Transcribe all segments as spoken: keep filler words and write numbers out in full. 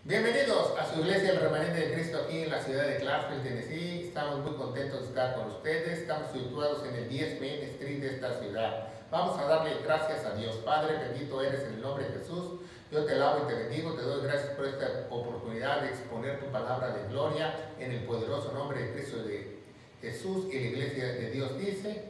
Bienvenidos a su iglesia, el Remanente de Cristo, aquí en la ciudad de Clarksville, Tennessee. Estamos muy contentos de estar con ustedes. Estamos situados en el diez Main Street de esta ciudad. Vamos a darle gracias a Dios. Padre, bendito eres en el nombre de Jesús. Yo te alabo y te bendigo. Te doy gracias por esta oportunidad de exponer tu palabra de gloria en el poderoso nombre de Cristo de Jesús. Y la iglesia de Dios dice,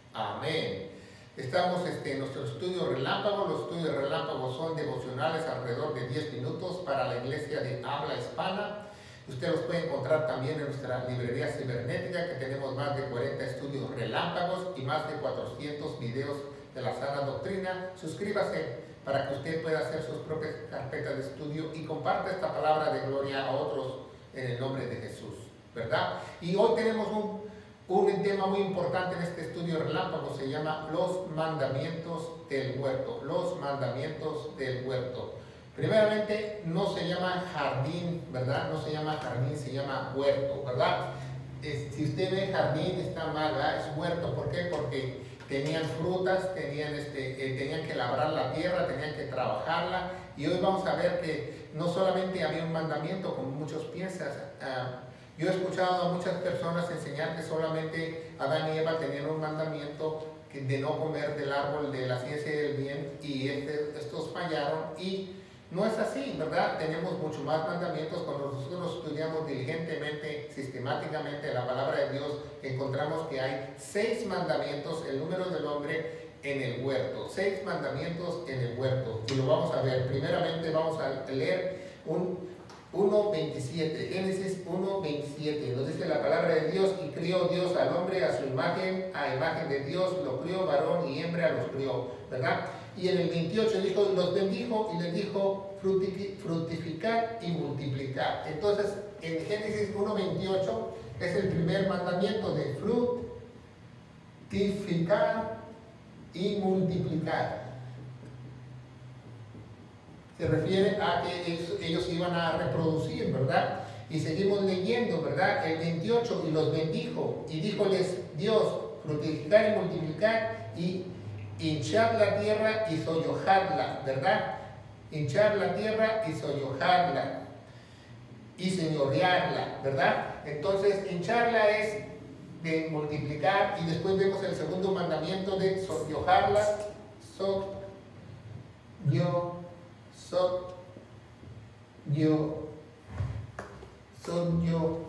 amén. Estamos este, en nuestro estudio relámpago. Los estudios relámpagos son devocionales alrededor de diez minutos para la iglesia de habla hispana. Usted los puede encontrar también en nuestra librería cibernética, que tenemos más de cuarenta estudios relámpagos y más de cuatrocientos videos de la sana doctrina. Suscríbase para que usted pueda hacer sus propias carpetas de estudio y comparte esta palabra de gloria a otros en el nombre de Jesús, ¿verdad? Y hoy tenemos un Un tema muy importante en este estudio relámpago, se llama los mandamientos del huerto. Los mandamientos del huerto. Primeramente, no se llama jardín, ¿verdad? No se llama jardín, se llama huerto, ¿verdad? Es, si usted ve jardín, está mal, ¿verdad? Es huerto. ¿Por qué? Porque tenían frutas, tenían, este, eh, tenían que labrar la tierra, tenían que trabajarla. Y hoy vamos a ver que no solamente había un mandamiento, como muchos piensan. Uh, Yo he escuchado a muchas personas enseñar que solamente Adán y Eva tenían un mandamiento de no comer del árbol de la ciencia y del bien, y este, estos fallaron, y no es así, ¿verdad? Tenemos mucho más mandamientos. Cuando nosotros estudiamos diligentemente, sistemáticamente la palabra de Dios, encontramos que hay seis mandamientos, el número del hombre, en el huerto. Seis mandamientos en el huerto, y lo vamos a ver. Primeramente vamos a leer un uno veintisiete, Génesis uno veintisiete, nos dice la palabra de Dios: y crió Dios al hombre a su imagen, a imagen de Dios lo crió, varón y hembra los crió, ¿verdad? Y en el veintiocho dijo, los bendijo y les dijo, fructificar y multiplicar. Entonces, en Génesis uno veintiocho es el primer mandamiento de fructificar y multiplicar. Se refiere a que ellos, ellos iban a reproducir, ¿verdad? Y seguimos leyendo, ¿verdad? El veintiocho, y los bendijo, y díjoles Dios, fructificar y multiplicar, y hinchar la tierra y sollojarla, ¿verdad? Hinchar la tierra y sollojarla, y señorearla, ¿verdad? Entonces, hincharla es de multiplicar, y después vemos el segundo mandamiento de sollojarla, so, yo, So, yo, son yo,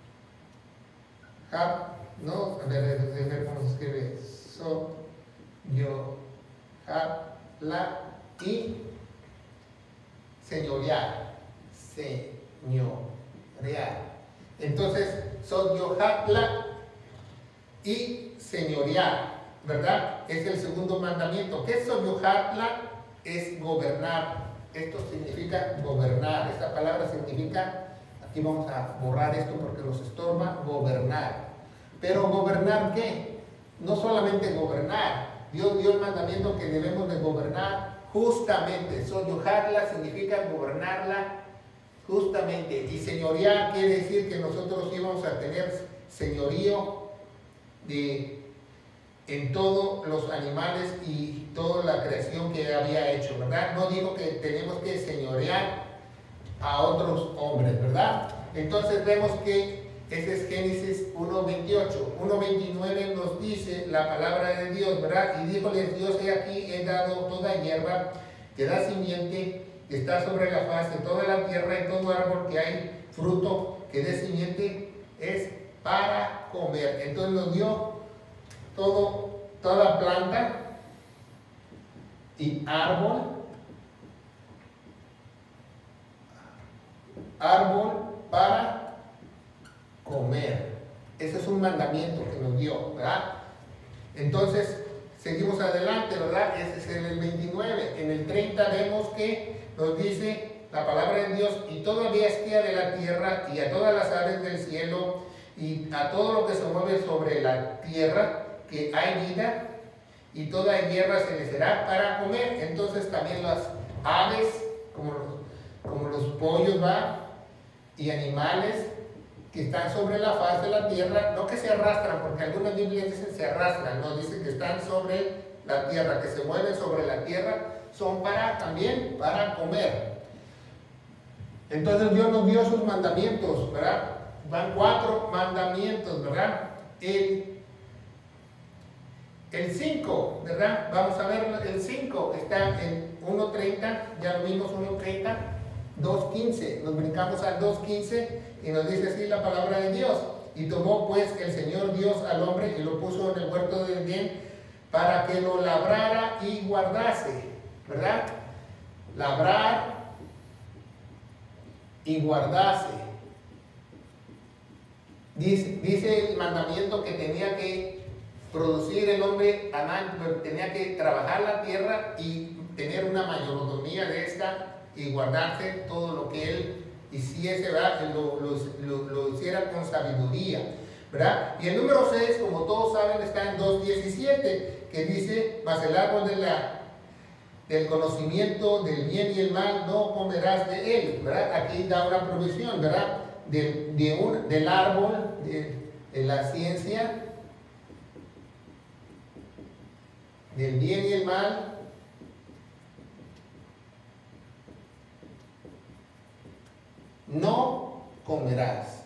hab, no, a ver, a ver, a ver cómo se escribe, so, yo, hab, la, y señorear, señorear. Entonces, so, yo, hab, la, y señorear, ¿verdad? Es el segundo mandamiento. ¿Qué es so, yo, hab, la? Es gobernar. Esto significa gobernar. Esta palabra significa, aquí vamos a borrar esto porque nos estorba, gobernar. Pero ¿gobernar qué? No solamente gobernar. Dios dio el mandamiento que debemos de gobernar justamente. Sollojarla significa gobernarla justamente. Y señorear quiere decir que nosotros íbamos a tener señorío de, en todos los animales y toda la creación que había hecho, ¿verdad? No digo que tenemos que señorear a otros hombres, ¿verdad? Entonces vemos que ese es Génesis uno veintiocho. uno veintinueve nos dice la palabra de Dios, ¿verdad? Y díjoles Dios, he aquí, he dado toda hierba que da simiente, que está sobre la faz de toda la tierra, y todo árbol que hay fruto que dé simiente es para comer. Entonces nos dio todo, toda planta y árbol, árbol para comer. Ese es un mandamiento que nos dio, ¿verdad? Entonces, seguimos adelante, ¿verdad? Ese es en el veintinueve. En el treinta vemos que nos dice la palabra de Dios: y toda bestia de la tierra, y a todas las aves del cielo, y a todo lo que se mueve sobre la tierra, que hay vida, y toda hierba se les será para comer. Entonces también las aves, como los, como los pollos, ¿va? Y animales que están sobre la faz de la tierra, no que se arrastran, porque algunas Biblias dicen se arrastran, no, dicen que están sobre la tierra, que se mueven sobre la tierra, son para también para comer. Entonces Dios nos dio sus mandamientos, ¿verdad? Van cuatro mandamientos, ¿verdad? El El cinco, ¿verdad? Vamos a ver el cinco, está en uno treinta, ya lo vimos uno treinta, dos quince, nos brincamos al dos quince y nos dice así la palabra de Dios. Y tomó pues el Señor Dios al hombre y lo puso en el huerto de Edén para que lo labrara y guardase, ¿verdad? Labrar y guardase. Dice, dice el mandamiento que tenía que producir el hombre, tenía que trabajar la tierra y tener una mayordomía de esta y guardarse todo lo que él hiciese, ¿verdad? Lo, lo, lo, lo hiciera con sabiduría, ¿verdad? Y el número seis, como todos saben, está en dos diecisiete, que dice: mas el árbol de la, del conocimiento del bien y el mal no comerás de él, ¿verdad? Aquí da una provisión, ¿verdad? De, de un, del árbol de, de la ciencia, del bien y el mal, no comerás.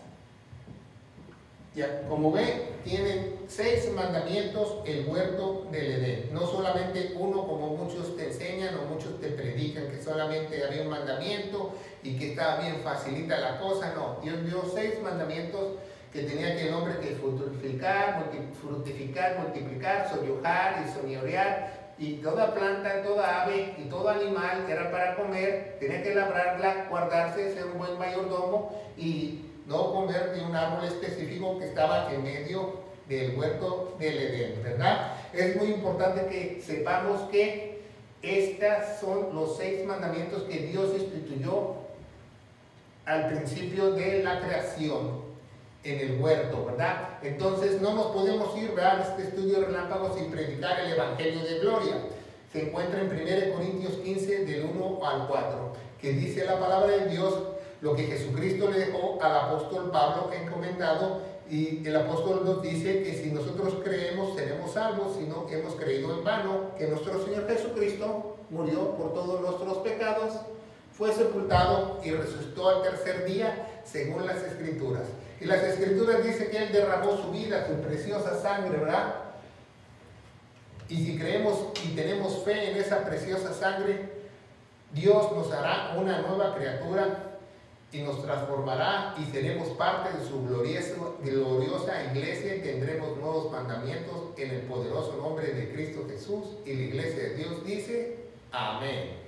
Ya, como ve, tienen seis mandamientos el huerto del Edén. No solamente uno, como muchos te enseñan o muchos te predican, que solamente había un mandamiento y que estaba bien facilita la cosa. No, Dios dio seis mandamientos que tenía que el hombre que fructificar, fructificar, multiplicar, soyojar y soñorear. Y toda planta, toda ave y todo animal que era para comer, tenía que labrarla, guardarse, ser un buen mayordomo y no comer de un árbol específico que estaba en medio del huerto del Edén, ¿verdad? Es muy importante que sepamos que estos son los seis mandamientos que Dios instituyó al principio de la creación en el huerto, ¿verdad? Entonces no nos podemos ir, ¿verdad?, a este estudio relámpago sin predicar el Evangelio de Gloria. Se encuentra en primera Corintios quince, del uno al cuatro, que dice la palabra de Dios lo que Jesucristo le dejó al apóstol Pablo encomendado, y el apóstol nos dice que si nosotros creemos seremos salvos, si no hemos creído en vano, que nuestro Señor Jesucristo murió por todos nuestros pecados, fue sepultado y resucitó al tercer día según las Escrituras. Y las Escrituras dicen que Él derramó su vida, su preciosa sangre, ¿verdad? Y si creemos y tenemos fe en esa preciosa sangre, Dios nos hará una nueva criatura y nos transformará y seremos parte de su gloriosa, gloriosa iglesia y tendremos nuevos mandamientos en el poderoso nombre de Cristo Jesús. Y la iglesia de Dios dice: amén.